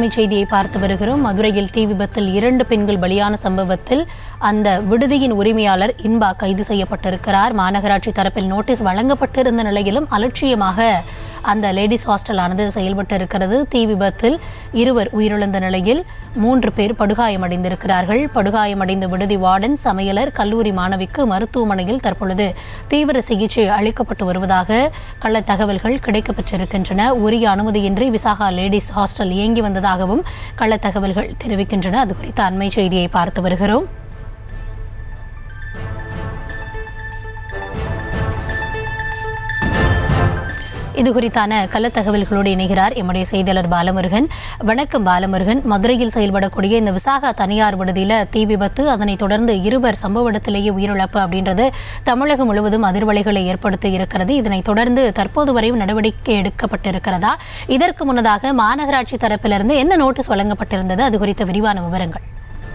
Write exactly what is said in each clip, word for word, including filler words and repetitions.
அண்மை செய்தியை பார்த்து வருகிறோம். மதுரையில் தீ விபத்தில் இரண்டு பெண்கள் பலியான சம்பவத்தில் அந்த விடுதியின் உரிமையாளர் இன்பா கைது செய்யப்பட்டிருக்கிறார். மாநகராட்சி தரப்பில் நோட்டீஸ் வழங்கப்பட்டிருந்த நிலையிலும் அலட்சியமாக அந்த லேடிஸ் ஹாஸ்டலானது செயல்பட்டு இருக்கிறது. தீ விபத்தில் இருவர் உயிரிழந்த நிலையில் மூன்று பேர் படுகாயமடைந்திருக்கிறார்கள். படுகாயமடைந்த விடுதி வார்டன், சமையலர், கல்லூரி மாணவிக்கு மருத்துவமனையில் தற்பொழுது தீவிர சிகிச்சை அளிக்கப்பட்டு வருவதாக கள்ள தகவல்கள் கிடைக்கப்பெற்றிருக்கின்றன. உரிய அனுமதியின்றி விசாகா லேடிஸ் ஹாஸ்டல் இயங்கி வந்ததாகவும் கள்ள தகவல்கள் தெரிவிக்கின்றன. அது குறித்த அண்மை செய்தியை பார்த்து வருகிறோம். இது குறித்தான கள்ள தகவல்களோடு இணைகிறார் எம்முடைய செய்தியாளர் பாலமுருகன். வணக்கம் பாலமுருகன். மதுரையில் செயல்படக்கூடிய இந்த விசாகா தனியார் விடுதியில் தீ விபத்து, அதனைத் தொடர்ந்து இருவர் சம்பவ இடத்திலேயே உயிரிழப்பு அப்படின்றது தமிழகம் முழுவதும் அதிர்வலைகளை ஏற்படுத்தி இருக்கிறது. இதனைத் தொடர்ந்து தற்போது வரையும் நடவடிக்கை எடுக்கப்பட்டிருக்கிறதா? இதற்கு முன்னதாக மாநகராட்சி தரப்பிலிருந்து என்ன நோட்டீஸ் வழங்கப்பட்டிருந்தது? அது குறித்த விரிவான விவரங்கள்.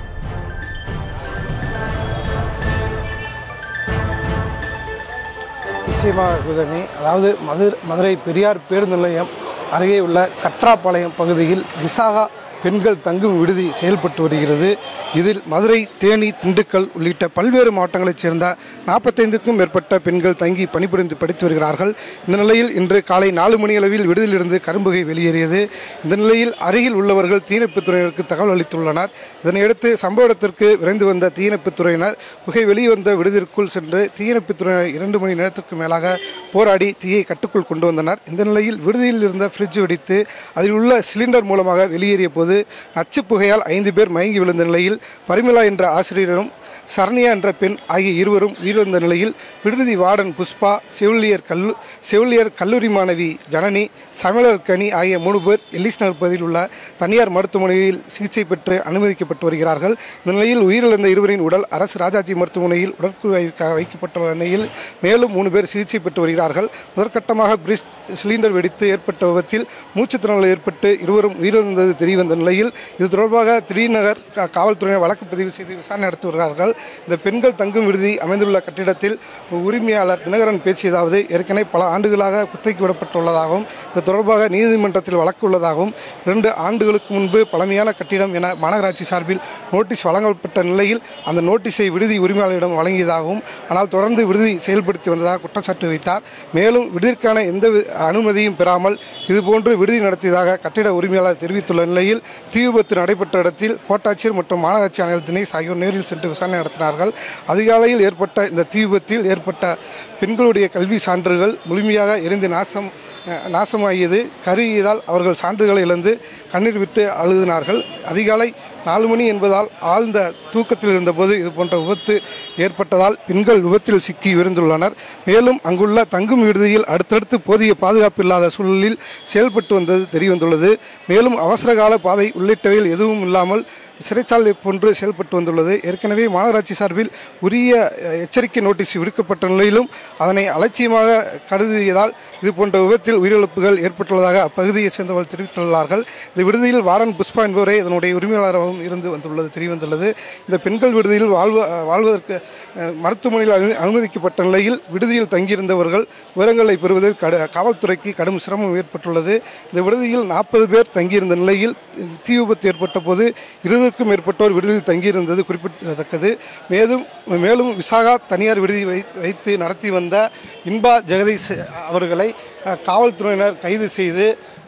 நிச்சயமாக உதவி. அதாவது மது மதுரை பெரியார் பேருந்து நிலையம் அருகே உள்ள கற்றாப்பாளையம் பகுதியில் விசாகா பெண்கள் தங்கும் விடுதி செயல்பட்டு வருகிறது. இதில் மதுரை, தேனி, திண்டுக்கல் உள்ளிட்ட பல்வேறு மாவட்டங்களைச் சேர்ந்த நாற்பத்தைந்துக்கும் மேற்பட்ட பெண்கள் தங்கி பணிபுரிந்து படித்து வருகிறார்கள். இந்த நிலையில் இன்று காலை நாலு மணியளவில் விடுதியிலிருந்து கரும்புகை வெளியேறியது. இந்த நிலையில் அருகில் உள்ளவர்கள் தீயணைப்புத்துறையினருக்கு தகவல் அளித்துள்ளனர். இதனையடுத்து சம்பவ இடத்திற்கு விரைந்து வந்த தீயணைப்புத்துறையினர் புகை வெளிவந்த விடுதிற்குள் சென்று தீயணைப்புத்துறையினர் இரண்டு மணி நேரத்திற்கு மேலாக போராடி தீயை கட்டுக்குள் கொண்டு வந்தனர். இந்த நிலையில் விடுதியில் இருந்த ஃப்ரிட்ஜ் வெடித்து அதில் உள்ள சிலிண்டர் மூலமாக வெளியேறிய போது நச்சு புகையால் ஐந்து பேர் மயங்கி விழுந்த நிலையில் பரிமளா என்ற ஆசிரியரும் சரண்யா என்ற பெண் ஆகிய இருவரும் உயிரிழந்த நிலையில் விடுதி வார்டன் புஷ்பா, செவிலியர் கல்லு செவிலியர் கல்லூரி மாணவி ஜனனி, சமையலர் கனி ஆகிய மூணு பேர் எல்லிஸ் நகர் பகுதியில் உள்ள தனியார் மருத்துவமனையில் சிகிச்சை பெற்று அனுமதிக்கப்பட்டு வருகிறார்கள். இந்த நிலையில் உயிரிழந்த இருவரின் உடல் அரசு ராஜாஜி மருத்துவமனையில் உடற்குழுவாய்க்காக வைக்கப்பட்டுள்ள நிலையில் மேலும் மூணு பேர் சிகிச்சை பெற்று வருகிறார்கள். முதற்கட்டமாக பிரிஸ்ட் சிலிண்டர் வெடித்து ஏற்பட்ட விபத்தில் மூச்சுத்திணறல் ஏற்பட்டு இருவரும் உயிரிழந்தது தெரியவந்த நிலையில் இது தொடர்பாக திடீர்நகர் காவல்துறையினர் வழக்கு பதிவு செய்து விசாரணை நடத்தி வருகிறார்கள். இந்த பெண்கள் தங்கும் விடுதி அமைந்துள்ள கட்டிடத்தில் உரிமையாளர் தினகரன் பேசியதாவது, ஏற்கனவே பல ஆண்டுகளாக குத்தகைக்கு விடப்பட்டுள்ளதாகவும் இது தொடர்பாக நீதிமன்றத்தில் வழக்கு உள்ளதாகவும் இரண்டு ஆண்டுகளுக்கு முன்பு பழமையான கட்டிடம் என மாநகராட்சி சார்பில் நோட்டீஸ் வழங்கப்பட்ட நிலையில் அந்த நோட்டீஸை விடுதி உரிமையாளரிடம் வழங்கியதாகவும் ஆனால் தொடர்ந்து விடுதி செயல்படுத்தி வந்ததாக குற்றச்சாட்டு வைத்தார். மேலும் விடுதிற்கான எந்த அனுமதியும் பெறாமல் இதுபோன்று விடுதி நடத்தியதாக கட்டிட உரிமையாளர் தெரிவித்துள்ள நிலையில் தீ விபத்து நடைபெற்ற இடத்தில் கோட்டாட்சியர் மற்றும் மாநகராட்சி ஆணையர் தினேஷ் ஆகியோர் நேரில் சென்று விசாரணை நடத்தினார்கள். அதிகாலையில் ஏற்பட்ட இந்த தீ விபத்தில் ஏற்பட்ட பெண்களுடைய கல்வி சான்றுகள் முழுமையாக எரிந்து நாசம் நாசமாகியது. கருகியதால் அவர்கள் சான்றுகளை இழந்து கண்ணீர் விட்டு அழுதினார்கள். அதிகாலை நாலு மணி என்பதால் ஆழ்ந்த தூக்கத்தில் இருந்தபோது இது போன்ற விபத்து ஏற்பட்டதால் பெண்கள் விபத்தில் சிக்கி உயிர்ந்துள்ளனர். மேலும் அங்குள்ள தங்கும் விடுதியில் அடுத்தடுத்து போதிய பாதுகாப்பு இல்லாத சூழலில் செயல்பட்டு வந்தது தெரியவந்துள்ளது. மேலும் அவசரகால பாதை உள்ளிட்டவையில் எதுவும் இல்லாமல் சிறைச்சாலை போன்று செயல்பட்டு வந்துள்ளது. ஏற்கனவே மாநகராட்சி சார்பில் உரிய எச்சரிக்கை நோட்டீஸ் விடுக்கப்பட்ட நிலையிலும் அதனை அலட்சியமாக கருதியதால் இது போன்ற விபத்தில் உயிரிழப்புகள் ஏற்பட்டுள்ளதாக அப்பகுதியை சேர்ந்தவர்கள் தெரிவித்துள்ளார்கள். இந்த விடுதியில் வார்டன் புஷ்பா என்பவரே இதனுடைய உரிமையாளராகவும் இருந்து வந்துள்ளது தெரியவந்துள்ளது. இந்த பெண்கள் விடுதியில் வாழ்வ வாழ்வதற்கு மருத்துவமனையில் அனுமதிக்கப்பட்ட நிலையில் விடுதியில் தங்கியிருந்தவர்கள் விவரங்களை பெறுவதில் கடு காவல்துறைக்கு கடும் சிரமம் ஏற்பட்டுள்ளது. இந்த விடுதியில் நாற்பது பேர் தங்கியிருந்த நிலையில் தீ விபத்து ஏற்பட்ட போது இருபதுக்கும் மேற்பட்டோர் விடுதியில் தங்கியிருந்தது குறிப்பிடத்தக்கது. மேலும் மேலும் விசாகா தனியார் விடுதி வை வைத்து நடத்தி வந்த இன்பா ஜெகதீஷ் அவர்களை காவல்துறையினர் கைது செய்து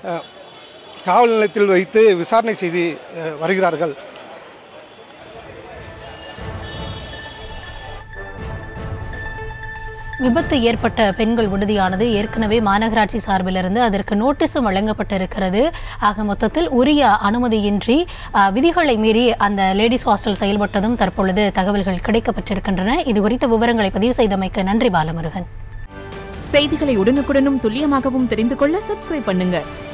காவல் நிலையத்தில் வைத்து விசாரணை செய்து வருகிறார்கள். விபத்து ஏற்பட்ட பெண்கள் விடுதியானது ஏற்கனவே மாநகராட்சி சார்பிலிருந்து அதற்கு நோட்டீஸும் வழங்கப்பட்டிருக்கிறது. ஆக மொத்தத்தில் உரிய அனுமதியின்றி விதிகளை மீறி அந்த லேடிஸ் ஹாஸ்டல் செயல்பட்டதும் தற்பொழுது தகவல்கள் கிடைக்கப்பட்டிருக்கின்றன. இது குறித்த விவரங்களை பதிவு செய்தமைக்கு நன்றி பாலமுருகன். செய்திகளை உடனுக்குடனும் துல்லியமாகவும் தெரிந்து கொள்ள சப்ஸ்கிரைப் பண்ணுங்க.